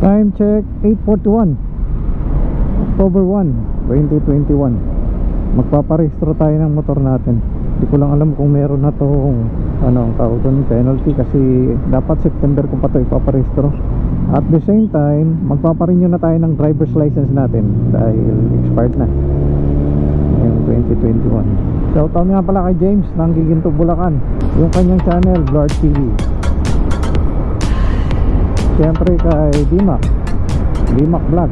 Time check 8:41 October 1, 2021. Magpaparehistro tayo ng motor natin. Hindi ko lang alam kung meron na tong ang tawag doon, penalty, kasi dapat September ko pa ito ipaparehistro. At the same time, magpaparenew na tayo ng driver's license natin dahil expired na ngayong 2021. Shoutout nga pala kay James ng Giginto, Bulacan, yung kanyang channel Blard TV. Siyempre kay Dimac Vlog.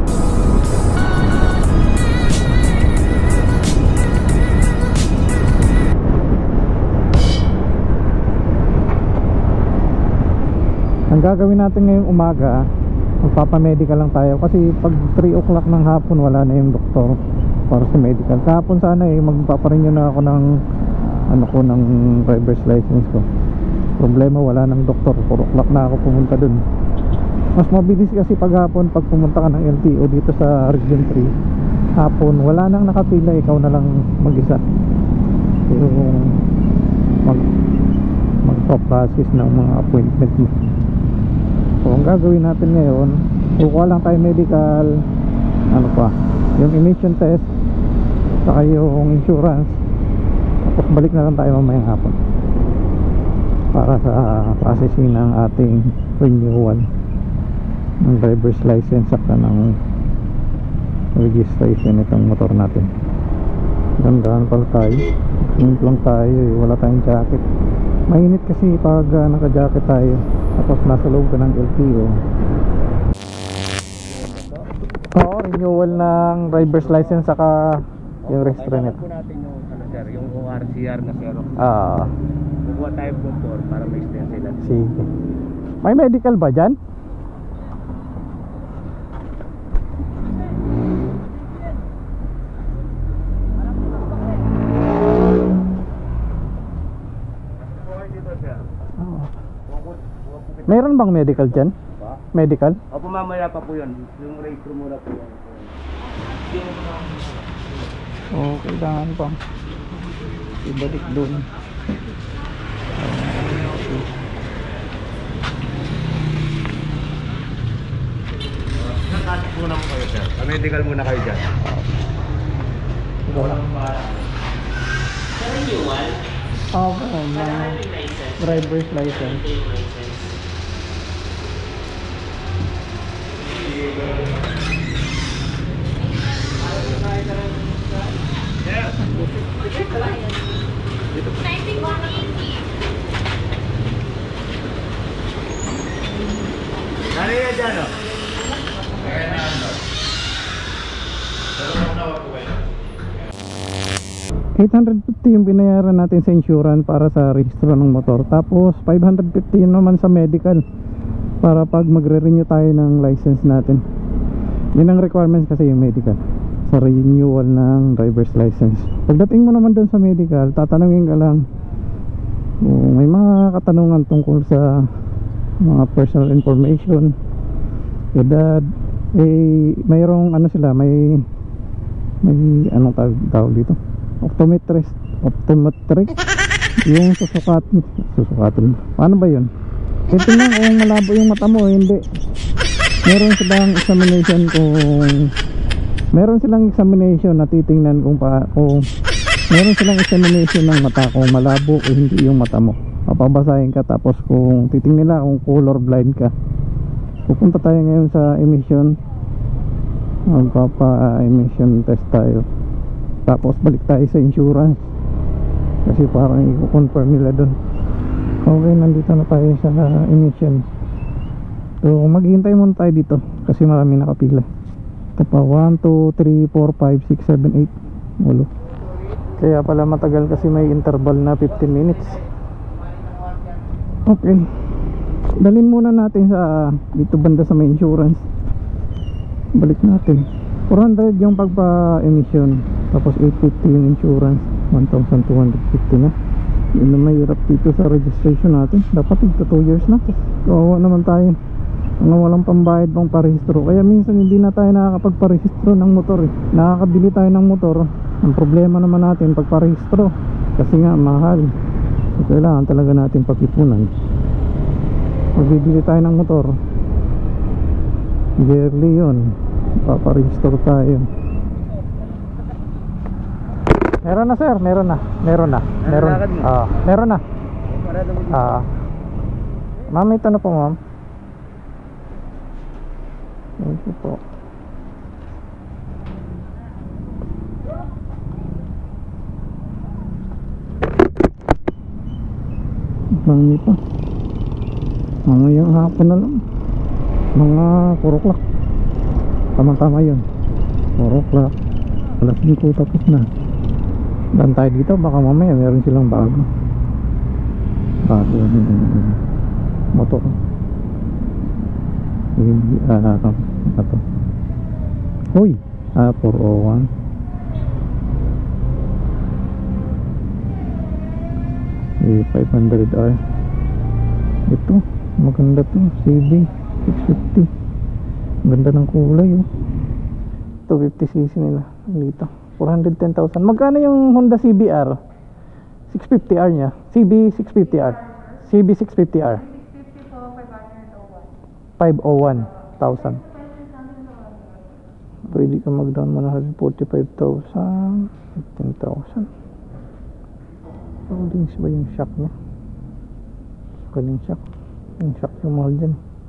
Ang gagawin natin ngayong umaga, magpapamedical lang tayo kasi pag 3 o'clock ng hapon wala na yung doktor para sa medical. Kahapon sana magpaparenew na ako ng ng driver's license ko. Problema, wala ng doktor, 4 o'clock na ako pumunta dun. Mas mabilis kasi pag hapon, pag pumunta ka ng LTO dito sa Region 3 hapon, wala nang nakapila, ikaw na lang mag-isa yung magpa-process ng mga appointment mo. So ang gagawin natin ngayon, kukuha lang tayo medical, yung emission test, saka yung insurance, tapos balik na lang tayo mamayang hapon para sa processing ng ating renewal ng driver's license saka ng registration itong motor natin. Gandaan pala tayo, simple lang tayo, wala tayong jacket. Mainit kasi pag naka-jacket tayo tapos nasa loob ka ng LTO. Oo, renewal ng driver's license saka yung register nito. Natin yung sir, yung ORCR na zero. Kukuha tayo motor para may stencil natin. Sige. May medical ba dyan? Meron bang medical dyan? Pa? Medical? Opo, mamaya pa po yun. Yung registro muna po yan. Okay, kailangan pa ibalik doon. Nakasik muna po kayo, sir. Medical muna kayo dyan. Walang para. Sa renewal? Oo, driver's license. Nari yan dyan, o? 850 yung binayaran natin sa insurance para sa registro ng motor, tapos 550 naman sa medical para pag magre-renew tayo ng license natin. Yun ang requirements kasi yung medical sa renewal ng driver's license. Pagdating mo naman dun sa medical, tatanungin ka lang kung may mga katanungan tungkol sa mga personal information, edad, mayroong sila, may anong tawag dito, optometrist yung susukatin. Paano ba yun? Titingnan kung malabo yung mata mo, hindi. Meron silang examination na titingnan kung meron silang examination ng mata kung malabo o hindi yung mata mo. Papabasahin ka, tapos kung titingnan nila kung color blind ka, pupunta tayo ngayon sa emission, magpapa-emission test tayo, tapos balik tayo sa insurance kasi parang i-confirm nila dun. Okay, nandito na tayo sa emission. So maghihintay muna tayo dito kasi maraming nakapila. Ito pa, 1, 2, 3, 4, 5, 6, 7, 8 ulo. Kaya pala matagal kasi may interval na 15 minutes. Okay, dalhin muna natin sa dito banda sa may insurance. Balik natin 400 yung pagpa-emission, tapos 850 yung insurance, 1,250 na. Yun na mahirap dito sa registration natin. Dapat ito 2 years na. Kawawa naman tayo walang pambayad pang parehistro. Kaya minsan hindi na tayo nakakapagparehistro ng motor nakakabili tayo ng motor. Ang problema naman natin pagparehistro kasi nga mahal. So, kailangan talaga natin pag-ipunan. Magbibili tayo ng motor, yearly yun, paparestore tayo. Meron na sir, meron na. Meron na. Ma'am, ito na po ma'am. Thank you po. Marami pa. Mamayang hapon na lang. Mga 4 o'clock. Tama-tama yun. 4 o'clock. Alas 5 tapos na. Dan tayo dito, baka mamaya meron silang bago. Motor. Ito. Uy, 401. Eh, 500R. Ito, maganda to. CB 650. Ganda ng kulay oh. 250cc nila dito. 410,000. Magkano yung Honda CBR? 650R niya. CB 650R. CB 650R. 501,000. Pwede ka mag-down mo na 45,000, 15,000. Holdings ba yung shock niya? Galing shock. Yung shock yung mahal dyan.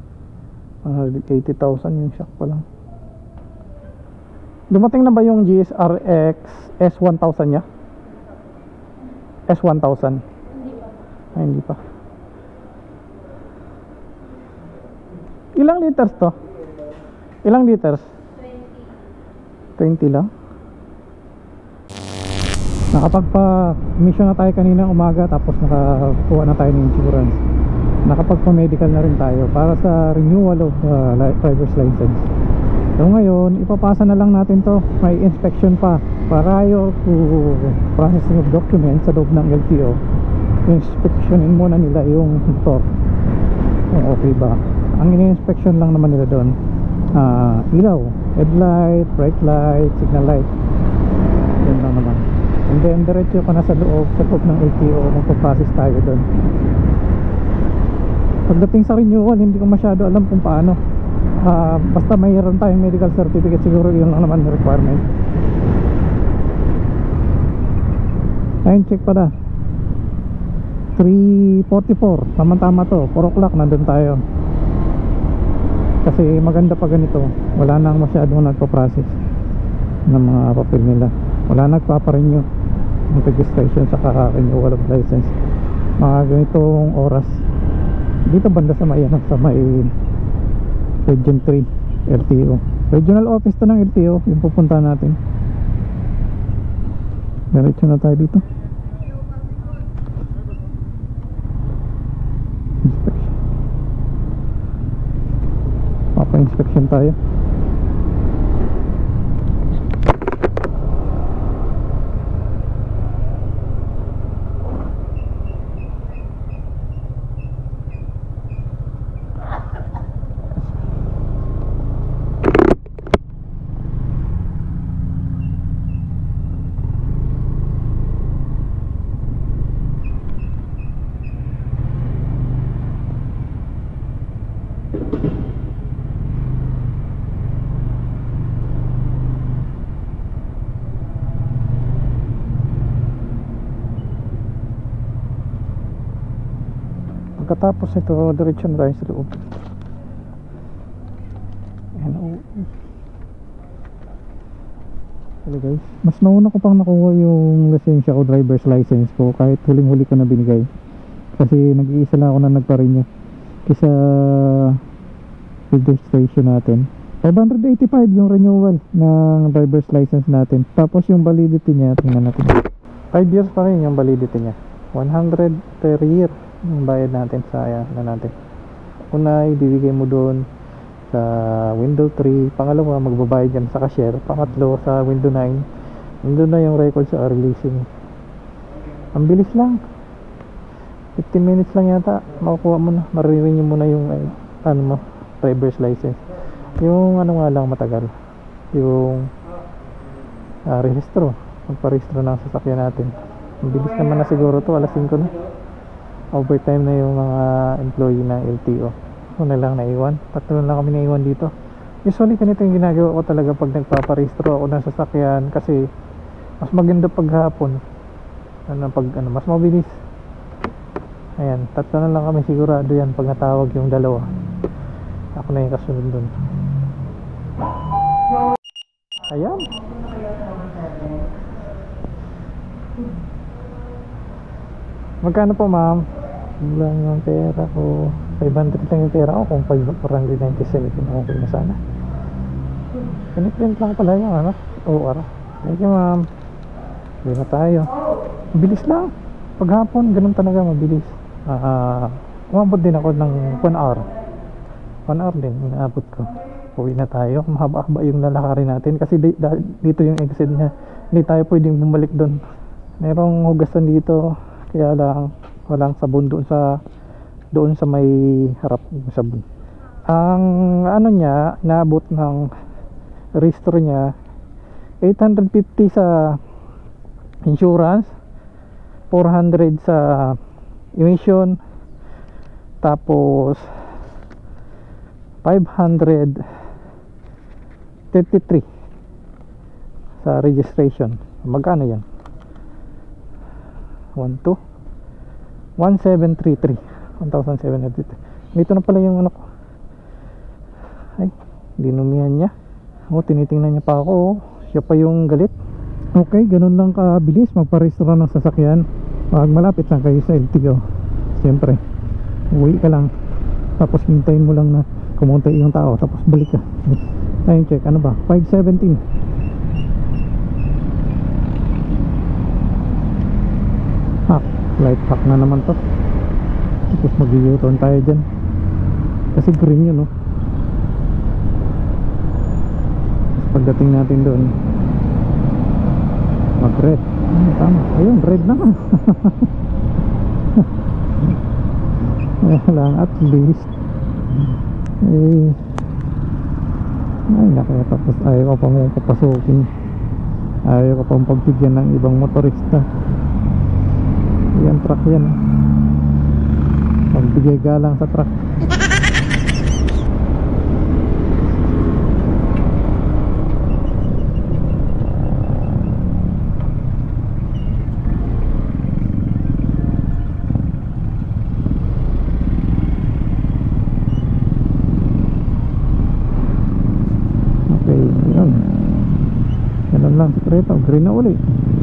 180,000 yung shock pa lang. Dumating na ba yung GSR-X S1000 niya? S1000? Hindi pa. Ay, hindi pa. Ilang liters to? Ilang liters? 20 lang. Nakapagpa-mission na tayo kanina umaga, tapos nakakuha na tayo ng insurance. Nakapagpa-medical na rin tayo para sa renewal of driver's license. So ngayon, ipapasa na lang natin to. May inspection pa prior to processing of documents sa loob ng LTO. Inspectionin muna nila yung motor kung okay ba. Ang ini-inspection lang naman nila doon, ilaw, headlight, brake light, signal light. Yan lang naman. And then diretso ka na sa loob ng LTO kung pa-process tayo doon. Pagdating sa renewal, hindi ko masyado alam kung paano. Basta mayroon tayong medical certificate, siguro yun lang naman requirement. Time check pala 3:44, tama-tama to. 4 o'clock nandun tayo. Kasi maganda pa ganito, wala nang masyadong nagpa-process ng mga papel nila. Wala nagpaparenew ng registration sa renewal of license. Mga ganitong oras dito banda sa may Region 3 LTO. Regional office to ng LTO, yung pupunta natin. Diretso na tayo dito. Inspection. Papa-inspection tayo. Pagkatapos ito, diretso na tayo sa loob. Ayan, hello guys, mas nauna ko pang nakuha yung lisensya ko, driver's license ko, kahit huling-huli ko na binigay. Kasi nag-iisa lang ako na nagpa-renew kaysa registration natin. 585 yung renewal ng driver's license natin. Tapos yung validity niya, tingnan natin, 5 years pa rin yung validity niya. 100 per year yung bayad natin sa natin. Una, ibibigay mo doon sa window 3. Pangalawa, magbabayad yan sa cashier. Pangatlo, sa window 9. Nandun na yung record sa releasing. Ang bilis lang, 15 minutes lang yata makukuha mo na, marirenew mo na yung driver's license. Yung nga lang matagal, yung rehistro, magparehistro ng sasakyan natin. Ang bilis naman na siguro to, alas 5 na. Overtime na yung mga employee ng LTO. Una lang naiwan, 3 lang kami naiwan dito. Usually ganito yung ginagawa ko talaga pag nagpaparehistro ako ng sasakyan, kasi mas maganda paghapon. Mas mabilis. Ayan, tatlo na lang kami sigurado yan pag natawag yung dalawa. Ako na yung kasunod dun. Ayan. Magkano po, ma'am? Lang yung pera ko. 500 lang yung pera ko. Kung 497, okay na sana. Piniprint lang pala yung OR. Thank you, ma'am. Hindi na tayo. Bilis lang. Paghapon, ganun talaga mabilis. Umabot din ako ng 1 hour. 1 hour din, inaabot ko. Uwi na tayo. Mahaba-haba yung lalakarin natin kasi dito yung exit niya. Hindi tayo pwedeng bumalik doon. Merong hugasan dito, kaya lang walang sabon doon sa may harap ng sabon. Ang niya, inaabot ng registro niya 850 sa insurance, 400 sa emission, tapos 533 sa registration. Magkano yan? 1733. 1733. Dito na pala yung ko. Ay, dinumihan niya. Tinitingnan niya pa ako. Siya pa yung galit. Okay, ganun lang kabilis magparehistro ng sasakyan. Pag malapit lang kayo sa LTO, siyempre uwi ka lang, tapos hintayin mo lang na kumunti yung tao, tapos balik ka. Time check, ano ba? 5:17. Light hack na naman to. Tapos mag-u-turn tayo dyan kasi green yun, no? Tapos pagdating natin doon, mag-red. Tama, ayun, red na. Kaya lang, at least ay nakaya, tapos ayaw ko pa mong papasukin, ayaw ko pang pagbigyan ng ibang motorista. Yan, truck yan, pagbigay galang sa truck. Okay, yun, ganun lang, sikreto, green na uli.